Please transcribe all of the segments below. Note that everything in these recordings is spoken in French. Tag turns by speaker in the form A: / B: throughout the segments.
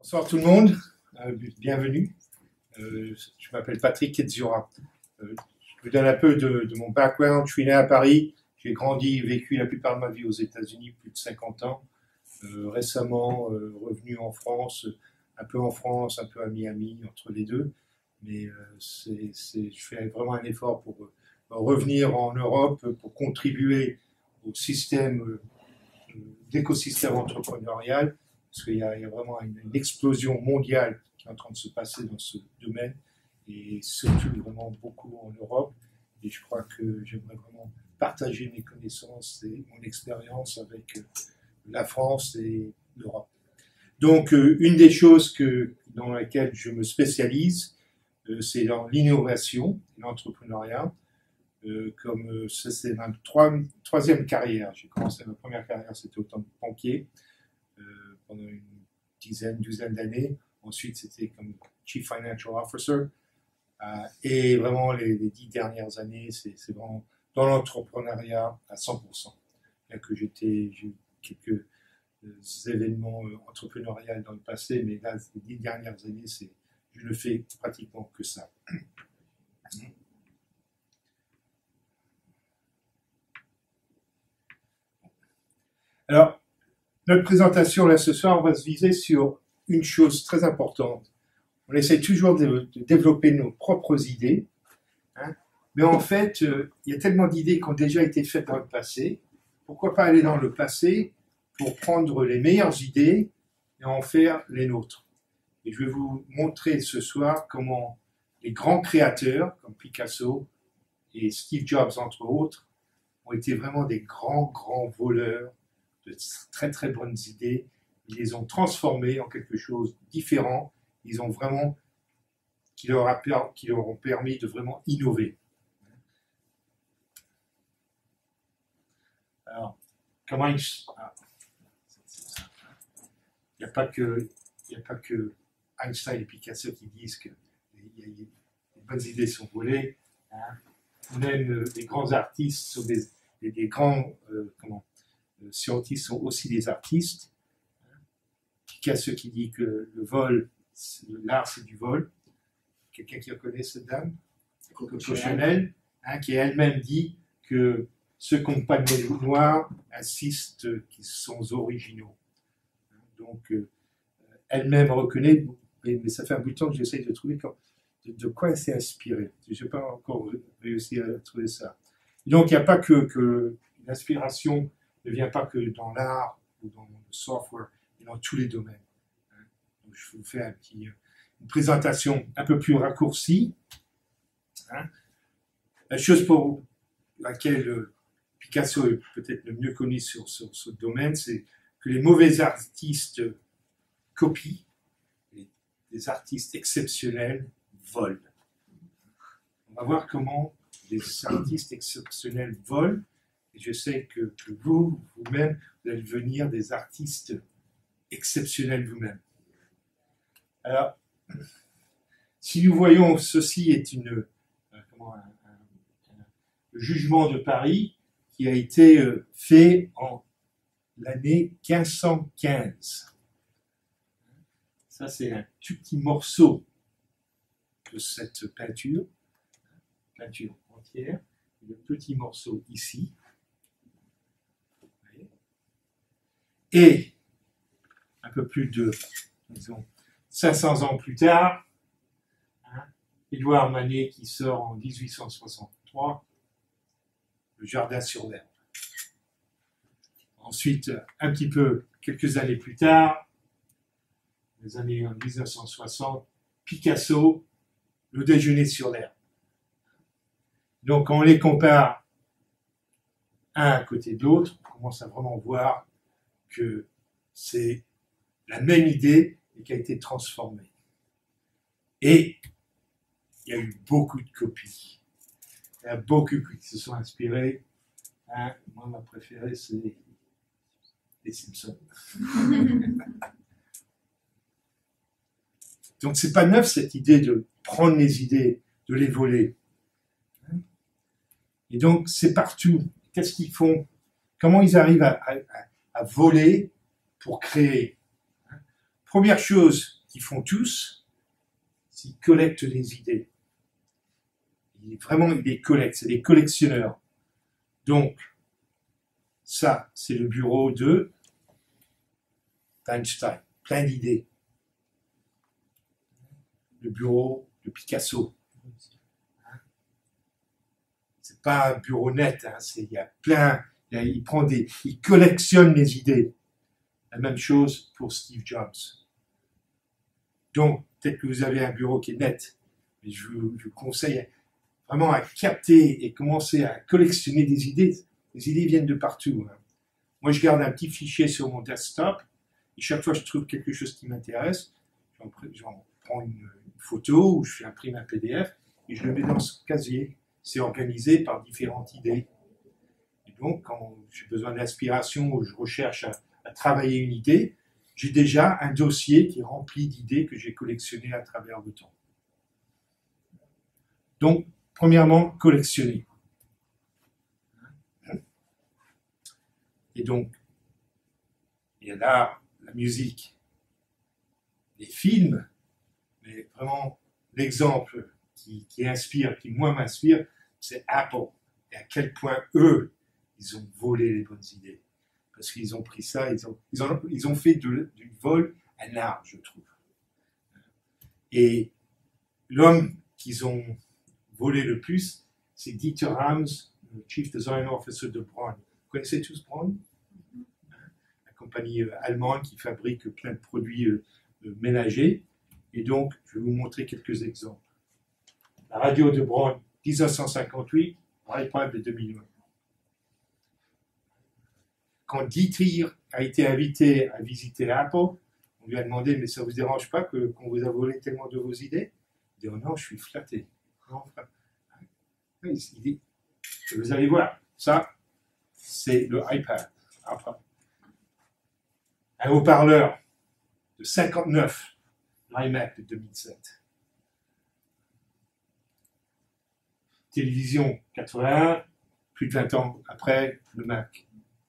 A: Bonsoir tout le monde, bienvenue. Je m'appelle Patrick Ketzura. Je vous donne un peu de mon background. Je suis né à Paris, j'ai grandi et vécu la plupart de ma vie aux États-Unis, plus de 50 ans. Récemment revenu en France, un peu à Miami, entre les deux. Mais je fais vraiment un effort pour revenir en Europe, pour contribuer au système d'écosystème entrepreneurial, parce qu'il y a vraiment une explosion mondiale qui est en train de se passer dans ce domaine, et surtout vraiment beaucoup en Europe. Et je crois que j'aimerais vraiment partager mes connaissances et mon expérience avec la France et l'Europe. Donc, une des choses dans laquelle je me spécialise, c'est dans l'innovation, l'entrepreneuriat. Ça, c'est ma troisième carrière. J'ai commencé ma première carrière, c'était au temps de banquier, pendant une douzaine d'années. Ensuite, c'était comme Chief Financial Officer. Et vraiment, les 10 dernières années, c'est vraiment dans l'entrepreneuriat à 100%. Bien que j'ai eu quelques événements entrepreneuriaux dans le passé, mais là, les 10 dernières années, je ne fais pratiquement que ça. Alors, notre présentation là ce soir, on va se viser sur une chose très importante. On essaie toujours de développer nos propres idées, hein, mais en fait, il y a tellement d'idées qui ont déjà été faites dans le passé. Pourquoi pas aller dans le passé pour prendre les meilleures idées et en faire les nôtres. Et je vais vous montrer ce soir comment les grands créateurs, comme Picasso et Steve Jobs entre autres, ont été vraiment des grands voleurs de très très bonnes idées. Ils les ont transformées en quelque chose de différent. Ils ont vraiment, qui leur ont permis de vraiment innover. Alors, comment il n'y a pas que Einstein et Picasso qui disent que les bonnes idées sont volées. Hein. Même les grands artistes sont des grands scientifiques sont aussi des artistes. Picasso qui dit que l'art c'est du vol. Quelqu'un qui reconnaît cette dame, Coco Chanel, qui elle-même dit que ceux qui n'ont pas de nez noir insistent qu'ils sont originaux. Donc elle-même reconnaît, mais ça fait un bout de temps que j'essaye de trouver de quoi elle s'est inspirée. Je n'ai pas encore réussi à trouver ça. Donc il n'y a pas que l'inspiration ne vient pas que dans l'art ou dans le software, mais dans tous les domaines. Donc, je vous fais une présentation un peu plus raccourcie. La chose pour laquelle Picasso est peut-être le mieux connu sur ce domaine, c'est que les mauvais artistes copient, et les artistes exceptionnels volent. On va voir comment les artistes exceptionnels volent. Et je sais que vous-même, vous allez devenir des artistes exceptionnels vous-même. Alors, si nous voyons ceci est le jugement de Paris qui a été fait en l'année 1515. Ça, c'est un tout petit morceau de cette peinture entière, le petit morceau ici. Et un peu plus de, disons, 500 ans plus tard, Édouard Manet qui sort en 1863, Le Jardin sur l'herbe. Ensuite, quelques années plus tard, les années 1960, Picasso, Le Déjeuner sur l'herbe. Donc, quand on les compare un à côté de l'autre, on commence à vraiment voir que c'est la même idée et qui a été transformée. Et il y a eu beaucoup de copies. Il y a beaucoup qui se sont inspirés. Moi, ma préférée, c'est les Simpsons. Donc, c'est pas neuf cette idée de prendre les idées, de les voler. Et donc, c'est partout. Qu'est-ce qu'ils font? Comment ils arrivent à voler pour créer, première chose qu'ils font tous, c'est qu'ils collectent des idées. Vraiment, ils les collectent, c'est des collectionneurs. Donc, ça, c'est le bureau de Einstein, plein d'idées. Le bureau de Picasso. C'est pas un bureau net, hein, il y a plein, il collectionne les idées. La même chose pour Steve Jobs. Donc, peut-être que vous avez un bureau qui est net, mais je vous conseille vraiment à capter et commencer à collectionner des idées. Les idées viennent de partout. Hein. Moi, je garde un petit fichier sur mon desktop, et chaque fois que je trouve quelque chose qui m'intéresse, j'en prends une photo ou j'imprime un PDF et je le mets dans ce casier. C'est organisé par différentes idées. Et donc, quand j'ai besoin d'inspiration ou je recherche à travailler une idée, j'ai déjà un dossier qui est rempli d'idées que j'ai collectionnées à travers le temps. Donc, premièrement, collectionner. Et donc, il y a l'art, la musique, les films, mais vraiment l'exemple qui inspire, qui moi m'inspire, c'est Apple. Et à quel point eux, ils ont volé les bonnes idées. Parce qu'ils ont pris ça, ils ont fait du vol un art, je trouve. Et l'homme qu'ils ont volé le plus, c'est Dieter Rams, le Chief Design Officer de Braun. Vous connaissez tous Braun? La compagnie allemande qui fabrique plein de produits ménagers. Et donc, je vais vous montrer quelques exemples. La radio de Braun, 1958, iPad de 2001. Quand Dieter a été invité à visiter Apple, on lui a demandé, mais ça ne vous dérange pas qu'on vous a volé tellement de vos idées? Il dit, oh non, je suis flatté. Non, il dit, vous allez voir, ça, c'est le iPad. Après. Un haut-parleur de 59, l'iMac de 2007. Télévision 81, plus de 20 ans après, le Mac.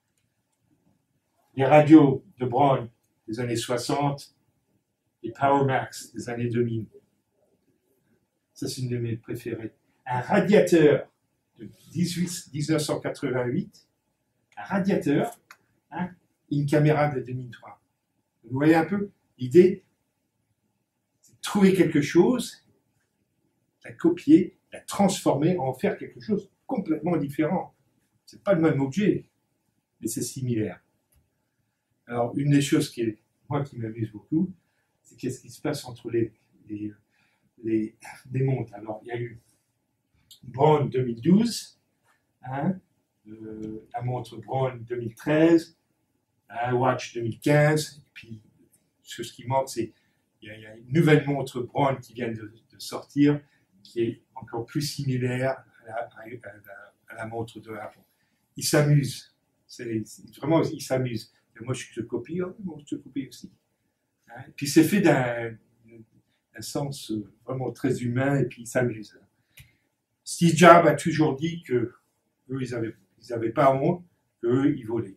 A: Les radios de Braun des années 60, les PowerMax des années 2000. Ça, c'est une de mes préférées. Un radiateur de 1988, un radiateur, hein, et une caméra de 2003. Vous voyez un peu l'idée, c'est de trouver quelque chose, la copier, la transformer, en faire quelque chose complètement différent. C'est pas le même objet, mais c'est similaire. Alors, une des choses qui m'amuse beaucoup, c'est qu'est-ce qui se passe entre les montres. Alors, il y a eu Braun 2012, hein, la montre Braun 2013, un Watch 2015, et puis ce qui manque, c'est il y a une nouvelle montre Braun qui vient de sortir, qui est encore plus similaire à la montre de Apple. Ils s'amusent. Vraiment, ils s'amusent. Et moi, je te copie, moi, je te copie aussi. Hein? Et puis, c'est fait d'un sens vraiment très humain, et puis ils s'amusent. Steve Jobs a toujours dit que eux, ils avaient pas honte, qu'eux, ils volaient.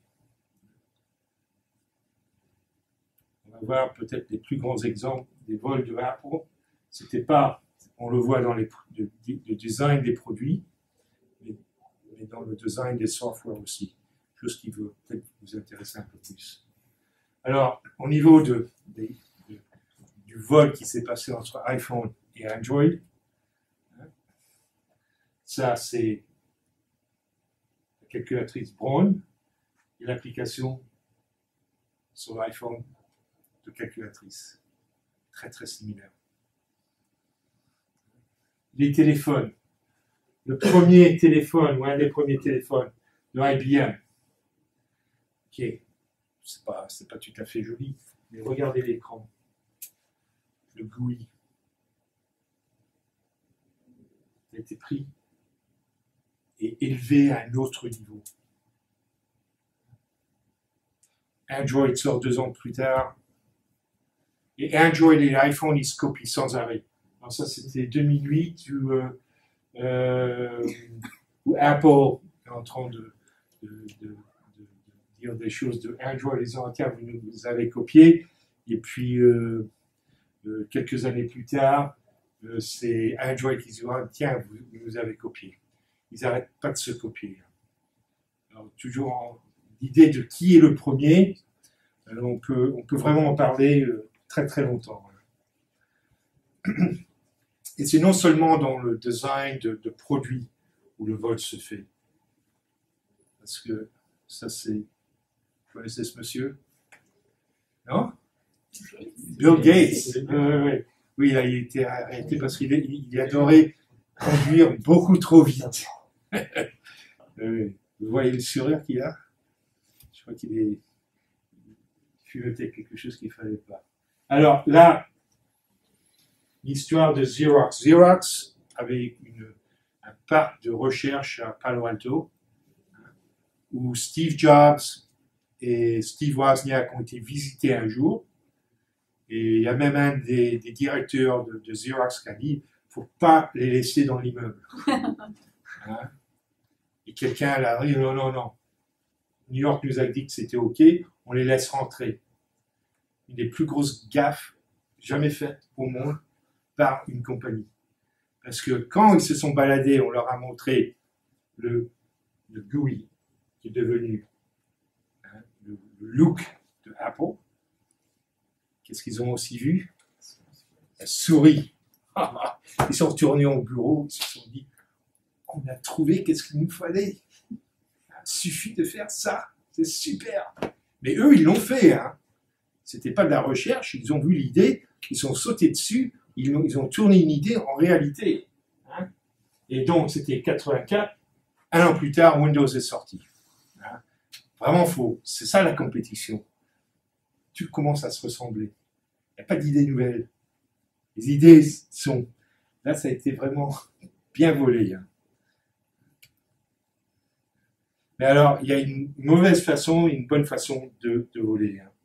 A: On va voir peut-être les plus grands exemples des vols de Apple. C'était pas, on le voit dans le design des produits, mais dans le design des softwares aussi. Chose qui veut peut-être vous intéresser un peu plus. Alors, au niveau du vol qui s'est passé entre iPhone et Android, hein, ça c'est la calculatrice Braun et l'application sur l'iPhone de calculatrice. Très très similaire. Les téléphones. Le premier téléphone, ou un des premiers téléphones de IBM, ok, c'est pas tout à fait joli, mais regardez l'écran. Le GUI a été pris et élevé à un autre niveau. Android sort 2 ans plus tard, et Android et l'iPhone, ils se copient sans arrêt. Alors ça, c'était 2008 où Apple est en train de dire des choses de Android, ils ont tiens, vous avez copié, Et puis, quelques années plus tard, c'est Android qui dit « Tiens, vous nous avez copié ». Ils n'arrêtent pas de se copier. Alors, toujours l'idée de qui est le premier, on peut vraiment en parler très très longtemps. Et c'est non seulement dans le design de produits où le vol se fait. Parce que ça c'est... Vous connaissez ce monsieur? Non? Bill Gates. Oui, il a été arrêté parce qu'il adorait conduire beaucoup trop vite. Vous voyez le sourire qu'il a? Je crois qu'il est... pilotait quelque chose qu'il ne fallait pas. Alors là, l'histoire de Xerox. Xerox avait un parc de recherche à Palo Alto où Steve Jobs et Steve Wozniak ont été visités un jour. Et il y a même un des directeurs de Xerox qui a dit « il ne faut pas les laisser dans l'immeuble. » Et quelqu'un a dit « non, non, non. New York nous a dit que c'était OK, on les laisse rentrer. » Une des plus grosses gaffes jamais faites au monde par une compagnie. Parce que quand ils se sont baladés, on leur a montré le GUI qui est devenu le look de Apple. Qu'est-ce qu'ils ont aussi vu? La souris. Ils sont retournés au bureau, ils se sont dit on a trouvé qu'est-ce qu'il nous fallait. Il suffit de faire ça, c'est super. Mais eux, ils l'ont fait. Hein. C'était pas de la recherche, ils ont vu l'idée, ils sont sautés dessus, ils ont tourné une idée en réalité. Hein. Et donc, c'était 84. Un an plus tard, Windows est sorti. Hein. Vraiment faux. C'est ça la compétition. Tout commence à se ressembler. Il n'y a pas d'idées nouvelles. Les idées sont... Là, ça a été vraiment bien volé. Hein. Mais alors, il y a une mauvaise façon et une bonne façon de voler. Hein.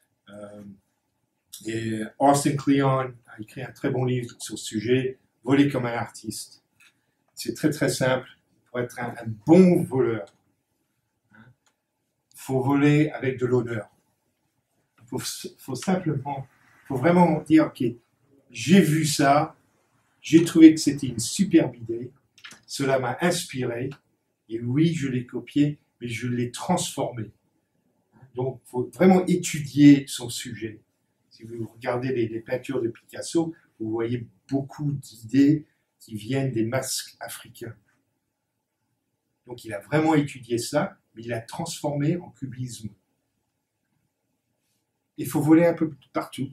A: Et Austin Kleon a écrit un très bon livre sur ce sujet, Voler comme un artiste. C'est très très simple pour être un bon voleur. Il faut voler avec de l'honneur. Il faut vraiment dire, ok, j'ai vu ça, j'ai trouvé que c'était une superbe idée, cela m'a inspiré, et oui, je l'ai copié, mais je l'ai transformé. Donc, il faut vraiment étudier son sujet. Si vous regardez les peintures de Picasso, vous voyez beaucoup d'idées qui viennent des masques africains. Donc, il a vraiment étudié ça, mais il l'a transformé en cubisme. Il faut voler un peu partout.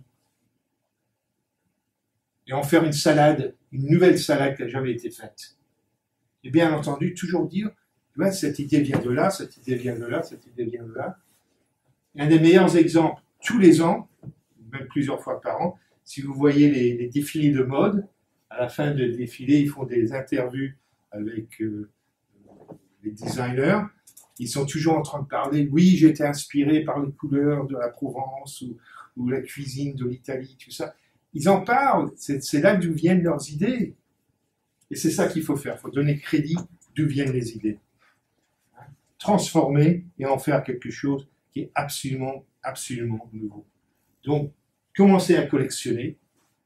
A: Et en faire une salade, une nouvelle salade qui n'a jamais été faite. Et bien entendu, toujours dire, ouais, cette idée vient de là, cette idée vient de là, cette idée vient de là. Un des meilleurs exemples, tous les ans, même plusieurs fois par an, si vous voyez les défilés de mode, à la fin de défilé, ils font des interviews avec les designers. Ils sont toujours en train de parler, oui, j'ai été inspiré par les couleurs de la Provence ou la cuisine de l'Italie, tout ça. Ils en parlent, c'est là d'où viennent leurs idées. Et c'est ça qu'il faut faire, il faut donner crédit d'où viennent les idées. Transformer et en faire quelque chose qui est absolument, absolument nouveau. Donc, commencez à collectionner,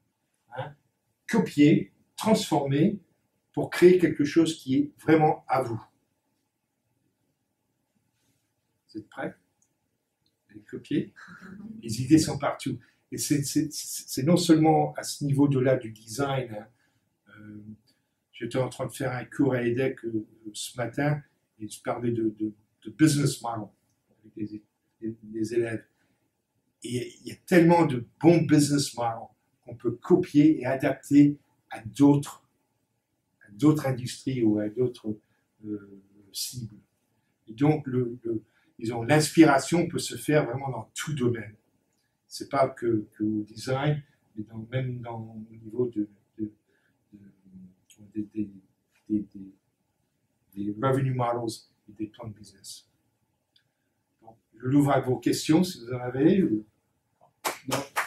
A: copier, transformer pour créer quelque chose qui est vraiment à vous. Vous êtes prêts? Vous allez copier? Les idées sont partout. Et c'est non seulement à ce niveau-là du design. J'étais en train de faire un cours à EDEC ce matin et je parlais de business model avec les élèves. Et il y a tellement de bons business models qu'on peut copier et adapter à d'autres industries ou à d'autres cibles. Et donc, disons, l'inspiration peut se faire vraiment dans tout domaine. C'est pas que au design, mais même au niveau des revenue models et des plans de business. Donc, je l'ouvre à vos questions si vous en avez. Non.